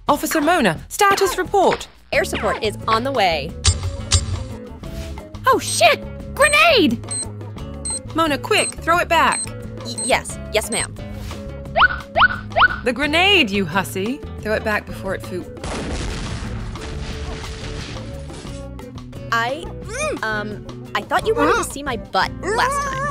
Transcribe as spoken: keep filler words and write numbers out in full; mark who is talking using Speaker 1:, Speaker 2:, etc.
Speaker 1: Officer Mona, status report.
Speaker 2: Air support is on the way.
Speaker 3: Oh shit! Grenade!
Speaker 1: Mona, quick, throw it back.
Speaker 2: Y yes, yes ma'am.
Speaker 1: The grenade, you hussy. Throw it back before it foo-
Speaker 2: I, um, I thought you wanted to see my butt last time.